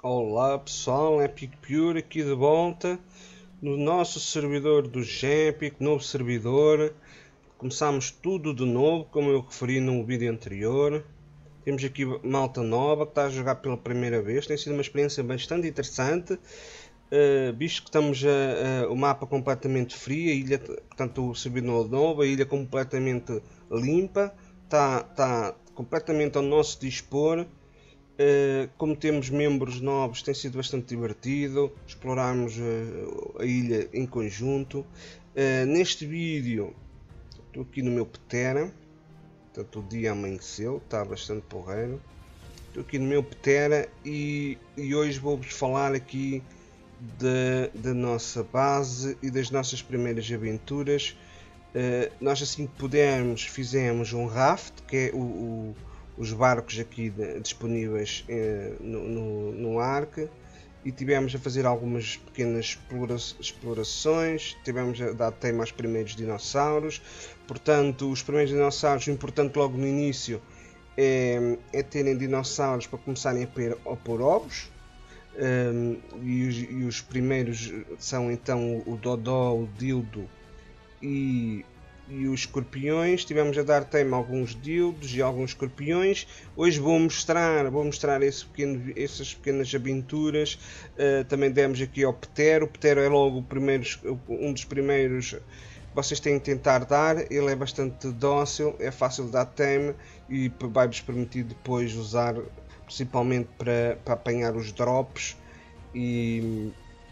Olá pessoal, Epic Pure aqui de volta no nosso servidor do Epic, novo servidor. Começamos tudo de novo, como eu referi no vídeo anterior. Temos aqui malta nova que está a jogar pela primeira vez, tem sido uma experiência bastante interessante. Visto que estamos o mapa completamente frio, a ilha, portanto o servidor novo, a ilha completamente limpa, está completamente ao nosso dispor. Como temos membros novos, tem sido bastante divertido explorarmos a ilha em conjunto. Neste vídeo estou aqui no meu Ptera, portanto o dia amanheceu, está bastante porreiro. Estou aqui no meu Ptera e hoje vou-vos falar aqui da nossa base e das nossas primeiras aventuras. Nós, assim que pudermos, fizemos um raft, que é os barcos aqui disponíveis no Ark, e tivemos a fazer algumas pequenas explorações, tivemos a dar tema aos primeiros dinossauros. Portanto, os primeiros dinossauros, o importante logo no início é terem dinossauros para começarem a pôr ovos. E os primeiros são então o Dodó, o Dildo e os escorpiões. Tivemos a dar tema a alguns dildos e alguns escorpiões. Hoje vou mostrar essas pequenas aventuras. Também demos aqui ao Ptero. O Ptero é logo um dos primeiros que vocês têm que tentar dar. Ele é bastante dócil, é fácil de dar tema e vai-vos permitir depois usar, principalmente para apanhar os drops e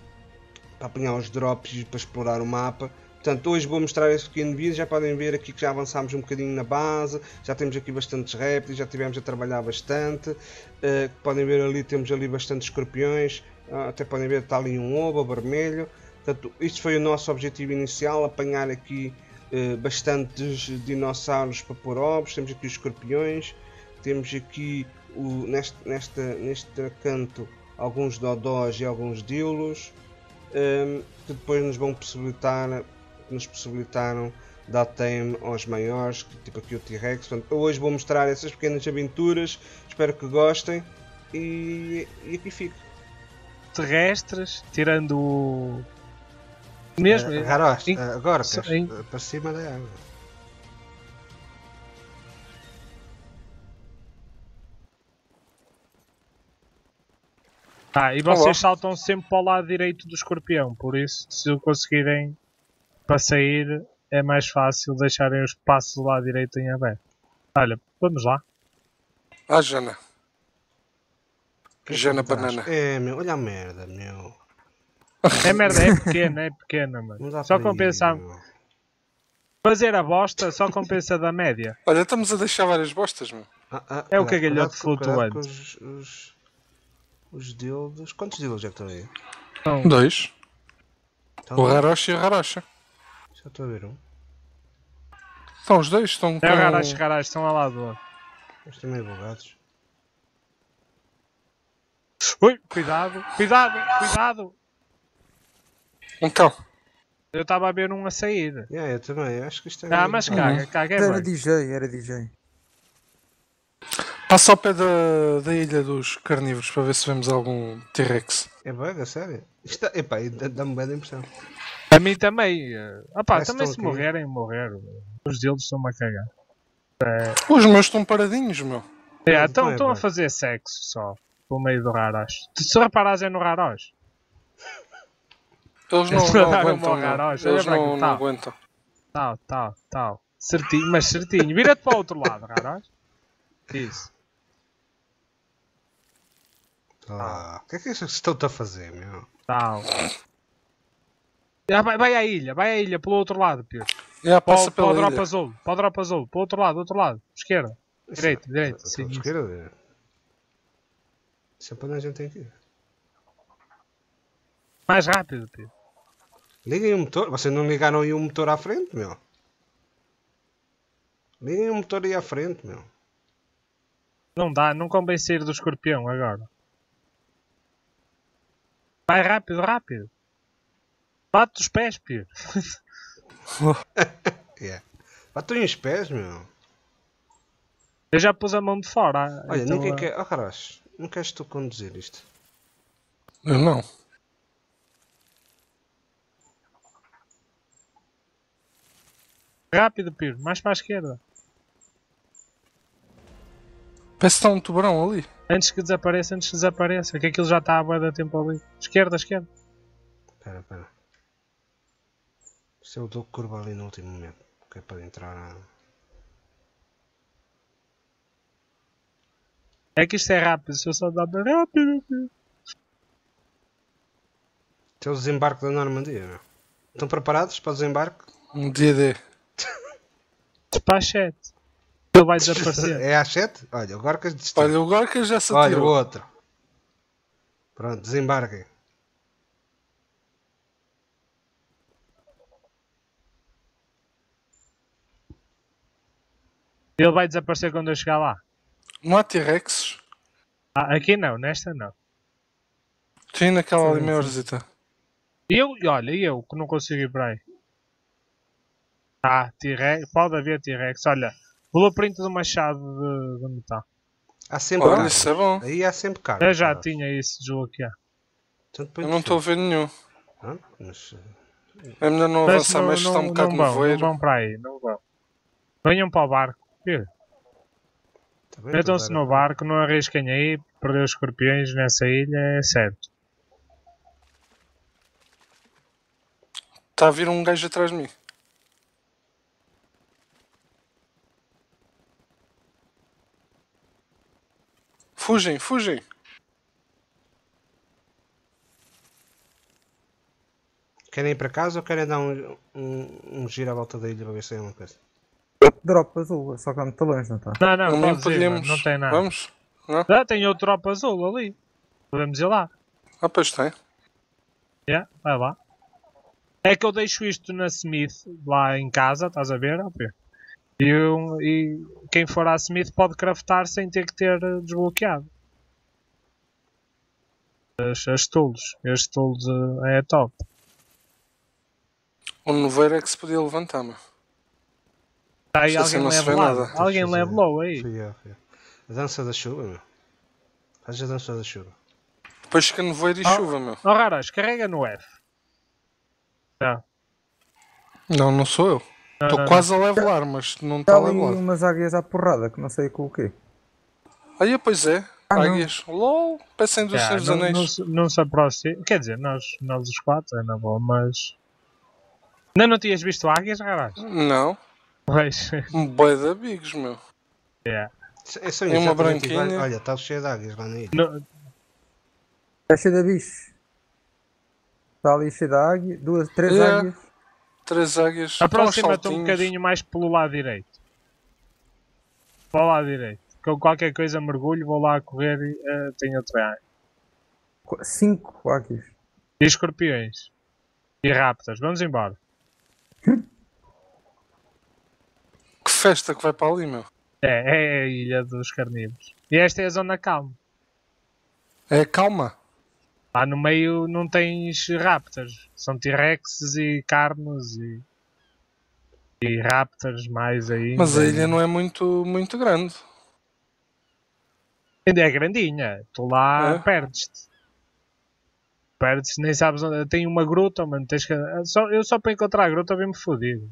para explorar o mapa. Portanto, hoje vou mostrar este pequeno vídeo. Já podem ver aqui que já avançámos um bocadinho na base, já temos aqui bastantes répteis, já tivemos a trabalhar bastante. Podem ver ali, temos ali bastantes escorpiões, até podem ver que está ali um ovo vermelho. Portanto, isto foi o nosso objetivo inicial, apanhar aqui bastantes dinossauros para pôr ovos. Temos aqui os escorpiões, temos aqui neste canto alguns dodós e alguns dilos, que depois nos possibilitaram dar time aos maiores, tipo aqui o T-Rex. Hoje vou mostrar essas pequenas aventuras, espero que gostem e aqui fico. Terrestres, tirando o mesmo. Agora para cima da água. E vocês saltam sempre para o lado direito do escorpião, por isso, se o conseguirem para sair, é mais fácil deixarem os passos do lado direito em aberto. Olha, vamos lá. Jana. Jana banana. Meu, olha a merda, meu. É merda, é pequena, mano. Só compensa. Fazer a bosta só compensa da média. Olha, estamos a deixar várias bostas, meu. É o cagalhote flutuante. Os dildos. Quantos dildos é que estão aí? Dois. Então, o Rarocha e o Rarocha. Já estou a ver um. Estão os dois, estão com... É o Rarocha, estão ao lado do outro. Eles estão meio bugados. Ui, cuidado! Então. Eu estava a ver um a sair. Eu também, acho que isto é... Mas caga é era DJ. Passa ao pé da ilha dos carnívoros para ver se vemos algum T-Rex. É bug, sério? Isto dá-me bem da impressão. A mim também. Também se morrerem, morreram. Os deles estão-me a cagar. Os meus estão paradinhos, meu. Estão a fazer sexo só. Pelo meio do Raroche. Se reparares é no Raroche. Eles não aguentam. Eles não aguentam. Tal. Certinho, mas certinho. Vira-te para o outro lado, Raroche. Isso. O que é que estão-te a fazer, meu? Tal. Vai à ilha, pelo outro lado, Pedro. Passa pela ilha. Para o drop azul, para o outro lado. Esquerda. Direito. Sim. Esquerda. Sempre onde a gente tem que ir. Mais rápido, Pedro. Liguem o motor. Vocês não ligaram aí o motor à frente, meu? Liguem o motor aí à frente, meu. Não dá, não convém sair do escorpião agora. Vai rápido. Bate os pés, Pedro. Batem os pés, meu. Eu já pus a mão de fora. Olha, então, ninguém quer... Caralho, não queres tu conduzir isto? Eu não. Rápido, Piro. Mais para a esquerda. Parece que está um tubarão ali. Antes que desapareça. Que aquilo já está há bué de tempo ali. Esquerda. Espera. Se eu dou curva ali no último momento. Que é para entrar. É que isto é rápido. Se eu só dar rápido. Este é o desembarque da Normandia, meu. Estão preparados para o desembarque? Um DD. Despachete. Ele vai desaparecer. É às 7? Olha, agora que desistiu. Olha, o Gorka já se Olha, o atirou. outro. Pronto, desembarquem. Ele vai desaparecer quando eu chegar lá. Não há T-Rexes? Aqui não, nesta não. Tem naquela ali Sim, maiorzita. E eu que não consigo ir para aí. T-Rex, pode haver T-Rex. Olha, blueprint do machado de metal. Há sempre Olha, carros. isso é bom. Aí há sempre carros. Eu já claro. tinha isso desbloqueado. Então, depois Eu não estou a ver nenhum. Mas, É melhor não Mas avançar mais, está um bocado não vão, nevoeiro. não vão para aí, não vão. Venham para o barco. tá bem, Metam-se no barco, não arrisquem aí, perder os escorpiões nessa ilha é certo. Está a vir um gajo atrás de mim. Fugem. Querem ir para casa ou querem dar um giro à volta da ilha para ver se tem alguma coisa? Drop azul, só que está muito longe, não está? Não, Também podes ir, podíamos. mano, não tem nada. Vamos? Tem outro tropa azul ali. Podemos ir lá. Ah, pois tem. Vai lá. É que eu deixo isto na Smith, lá em casa, estás a ver? E quem for à Smith pode craftar sem ter que ter desbloqueado. As tools. Este tools é top. O nevoeiro é que se podia levantar, meu. Está aí Isto assim alguém não se vê levelado. nada. Alguém levelou aí. Fui eu. A dança da chuva, meu. Faz a dança da chuva. Depois fica nevoeiro e chuva, meu. Oh, Raras, carrega no F. Tá. Não sou eu. Estou quase a levelar, mas não está Está a ali levelar. umas águias à porrada, que não sei com o quê. Aí, pois é. Ah, não. Águias. LOL. Parecem dos Senhor dos Anéis. Não se aproxima. Quer dizer, nós os quatro, é na boa, mas. Não tinhas visto águias, Raras? Não. Pois. Um boi de amigos, meu. É só Tem uma exatamente branquinha. igual. Olha, está cheio de águias lá na ilha. Está cheio de bichos. Está ali cheio de águia. Três Yeah. águias. 3 águias. Estão aos Aproxima-te um saltinhos. bocadinho mais pelo lado direito. Para o lado direito. Com qualquer coisa mergulho, vou lá correr e tenho outra águia. 5 águias. E escorpiões. E raptas. Vamos embora. Que festa que vai para ali, meu. É a ilha dos carnívoros. E esta é a zona calma. É calma. Lá no meio não tens raptors. São T-Rexes e carnos e raptors mais aí. Mas a ilha não é muito grande. Ainda é grandinha. Tu lá É? perdes-te. Perdes, nem sabes onde. Tem uma gruta, mano. Tens que... eu só para encontrar a gruta bem-me fodido.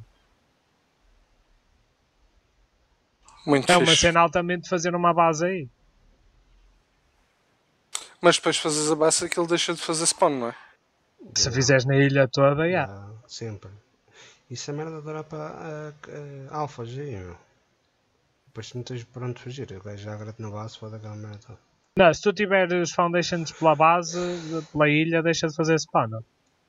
Muito É uma fixe. cena altamente de fazer uma base aí. Mas depois fazes a base aquilo deixa de fazer spawn, não é? Se fizeres na ilha toda, já. Sempre. Isso é merda de para alfas aí, meu. Depois não tens por onde fugir. O gajo já agrade na base, foda aquela merda toda. Não, se tu tiveres foundations pela base, pela ilha, deixa de fazer spawn.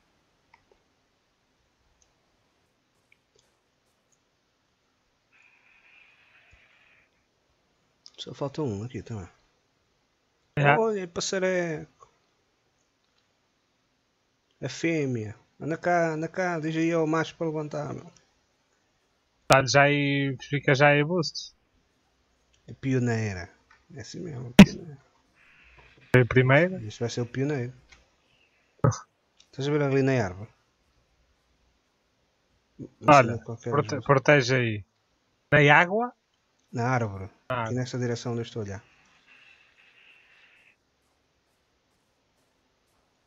Só falta um aqui também. É. Olha, passareco. A fêmea. Anda cá, diz aí ao macho para levantar, meu. Dá-lhe já aí, fica já aí boost. É pioneira. É assim mesmo, pioneira. Foi a primeira. Isto vai ser o pioneiro. Estás a ver ali na árvore? Olha, protege aí. Na água? Na árvore. Ah. Aqui nesta direção onde eu estou a olhar.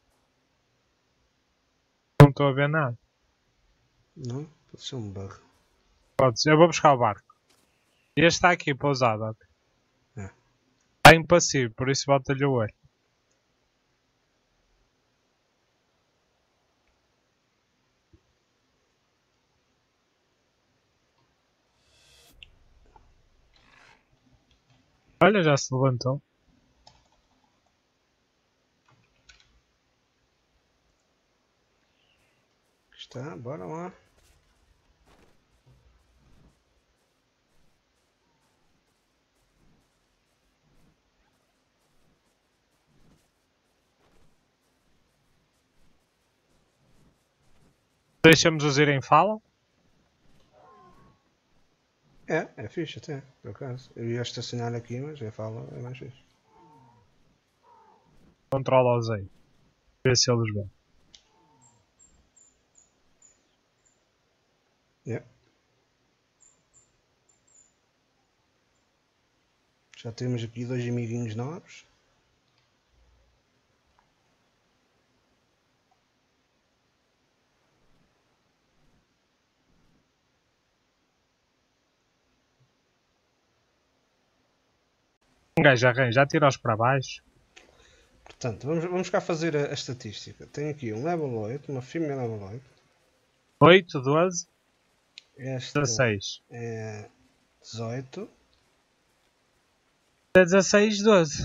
estou a ver nada. Não? Pode ser um bug. Pode ser. Eu vou buscar o barco. E este está aqui pousado. Ok? É. Está impassivo, por isso bota-lhe o olho. Olha, já se levantou. Está, bora lá. Deixamos-os ir em fala. É fixe até, por acaso. Eu ia estacionar aqui, mas a fala é mais fixe. Controla-os aí. Vê se eles vêm. É. Já temos aqui 2 amiguinhos novos. Um gajo já tira-os para baixo. Portanto, vamos cá fazer a estatística. Tenho aqui um level 8, uma fêmea level 8. 8, 12, Esta 16. é 18. 16, 12.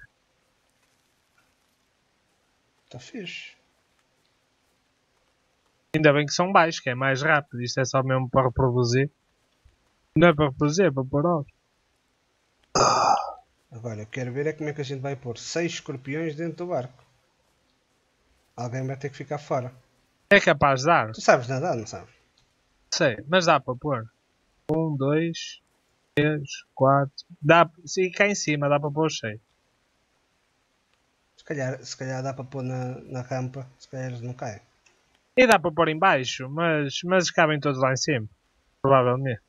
Está fixe. Ainda bem que são baixos, que é mais rápido. Isto é só mesmo para reproduzir. Não é para reproduzir, é para pôr ovos. Agora, eu quero ver é como é que a gente vai pôr 6 escorpiões dentro do barco. Alguém vai ter que ficar fora. É capaz de dar? Tu sabes nadar, não sabes? Sei, mas dá para pôr. 1, 2, 3, 4. Dá, se cá em cima dá para pôr 6. Se calhar dá para pôr na rampa. Se calhar eles não caem. E dá para pôr em baixo, mas cabem todos lá em cima. Provavelmente.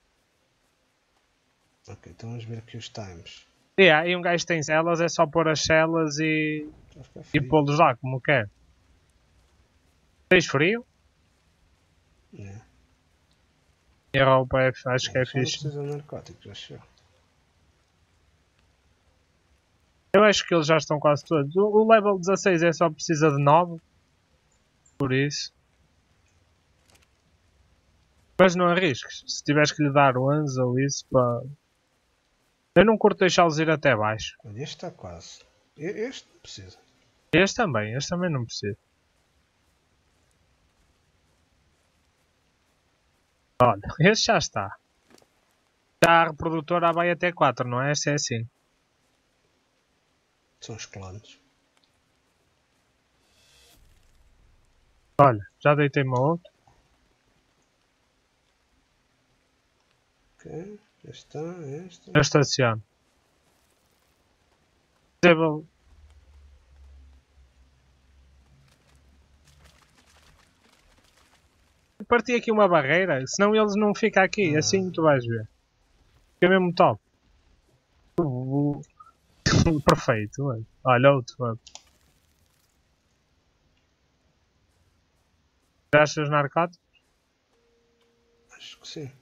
Ok, então vamos ver aqui os times. E um gajo tem celas, é só pôr as celas e Vai ficar frio. pô-los lá como quer. Tens frio? É. E a roupa acho que é Só não fixe. precisa de narcóticos, acho eu. Eu acho que eles já estão quase todos. O level 16 é só precisa de 9. Por isso. Mas não arrisques. Se tiveres que lhe dar 11 ou isso para... Eu não curto deixá-los ir até baixo. Olha, este está quase. Este não precisa. Este também não precisa. Olha, este já está. Já a reprodutora vai até 4, não é? Esta é assim. São os clones. Olha, já deitei-me a outro. Ok, este está, este. Eu estaciono. Disable. Parti aqui uma barreira, senão eles não ficam aqui. Assim tu vais ver. Fica mesmo top. Perfeito. Olha, outro. Já achas narcóticos? Acho que sim.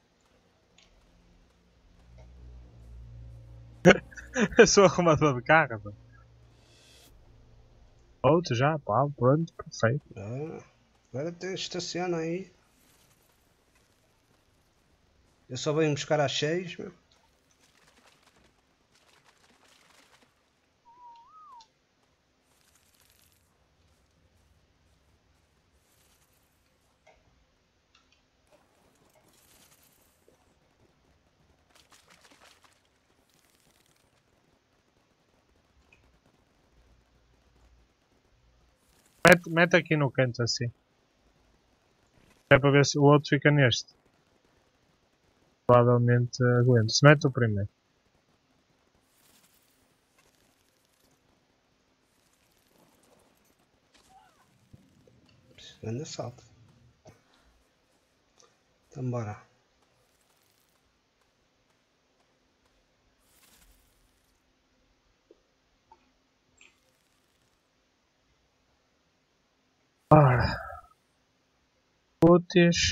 Eu sou arrumador de carro. Pô. Outro já, pá, pronto, perfeito. Agora estaciona aí. Eu só venho buscar às 6, meu. Mete aqui no canto assim. É para ver se o outro fica neste. Provavelmente aguento. Se mete o primeiro. Grande assalto. Então bora. Ora. minutos.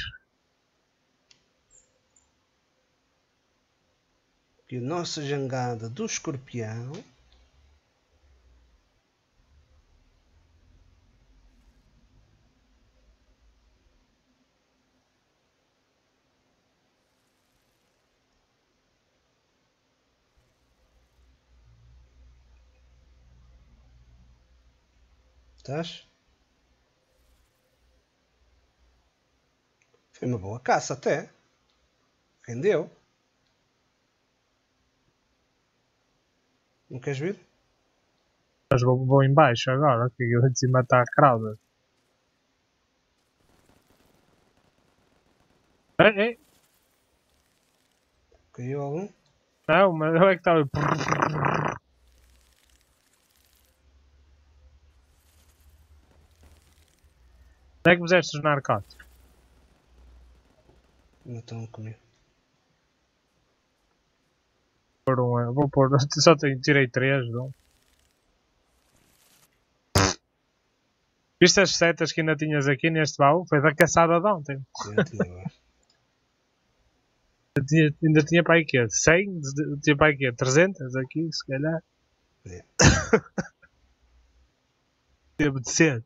E a nossa jangada do escorpião. Estás? Foi uma boa caça até. Rendeu. Não queres vir? Mas vou em baixo agora, que ele de cima está a crowded. Ei, Caiu algum? não, mas eu é que estava. Onde é que puseste os narcóticos? Não estão comigo. Vou pôr. Só tirei 3, não? Viste as setas que ainda tinhas aqui neste baú? Foi da caçada de ontem. Já tinha agora. Ainda tinha para aí quê? 100? Tinha para aí quê? 300 aqui, se calhar. É. Teve de ser.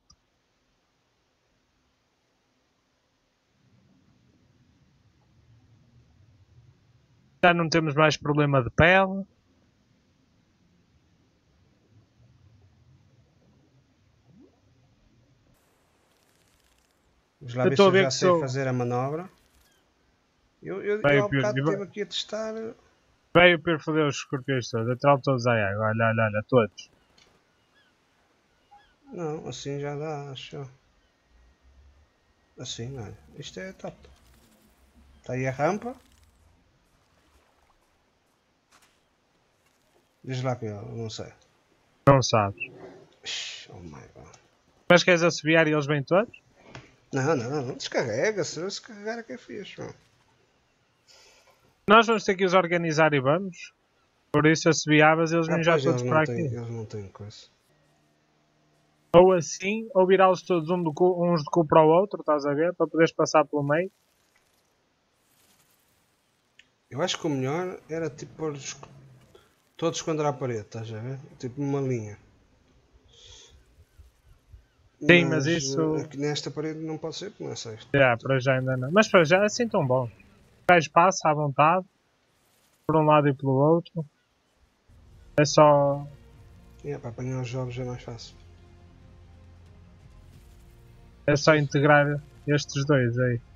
Já não temos mais problema de pele. Vamos lá Eu ver estou se a eu ver já que sei sou- fazer a manobra. Eu Vai há o pior- bocado vai- estive aqui a testar. Veio o Pedro foder os escorpiões todos. Atrás todos à água. Olha, todos. Não, assim já dá, acho. Assim, olha. Isto é top. Está aí a rampa. Diz lá que eu não sei. Não sabes. Oh my god. Mas queres assobiar e eles vêm todos? Não. Descarrega. Se descarregar é que é fixe, mano. Nós vamos ter que os organizar e vamos. Por isso assobiavas e eles vêm já Pois, todos para aqui. eles não têm coisa. Ou assim, ou virá-los todos uns de cu para o outro, estás a ver? Para poderes passar pelo meio. Eu acho que o melhor era tipo pôr todos contra a parede, estás a ver? Tipo numa linha. Sim, mas isso- Aqui nesta parede não pode ser, porque não é sexta. Para já ainda não. Mas para já assim tão bom. O gajo passa à vontade. Por um lado e pelo outro. É só. Para apanhar os jogos é mais fácil. É só integrar estes dois aí.